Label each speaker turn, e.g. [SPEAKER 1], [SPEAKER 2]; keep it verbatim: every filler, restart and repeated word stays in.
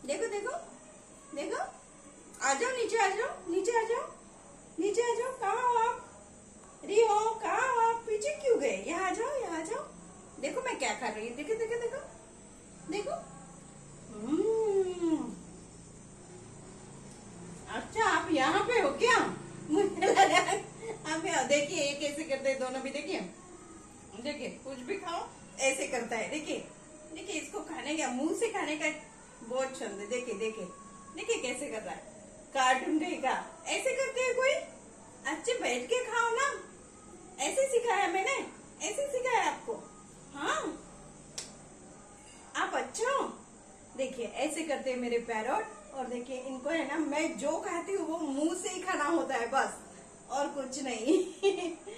[SPEAKER 1] देखो देखो देखो, आ जाओ नीचे, आ जाओ नीचे, आ जाओ नीचे, आ जाओ। कहाँ हो आप? रियो कहाँ हो आप? पीछे क्यों गए? यहाँ आ जाओ, यहाँ आ जाओ। देखो मैं क्या कर रही हूँ, देखो देखो देखो देखो। हम्म, अच्छा आप यहाँ पे हो क्या? मुझे लगा आप यहाँ। देखिए ये कैसे करते हैं दोनों भी, देखिए देखिए, कुछ भी खाओ ऐसे करता है। देखिए देखिए, इसको खाने का, मुंह से खाने का बहुत छंद है। देखिए देखिए देखिए कैसे कर रहा है, कार्टून कहीं का। ऐसे करते हैं कोई? अच्छे बैठ के खाओ ना, ऐसे सिखाया मैंने, ऐसे सिखाया आपको। हाँ आप अच्छा हो। देखिए ऐसे करते हैं मेरे पैरोट। और देखिए इनको है ना, मैं जो खाती हूँ वो मुंह से ही खाना होता है बस, और कुछ नहीं।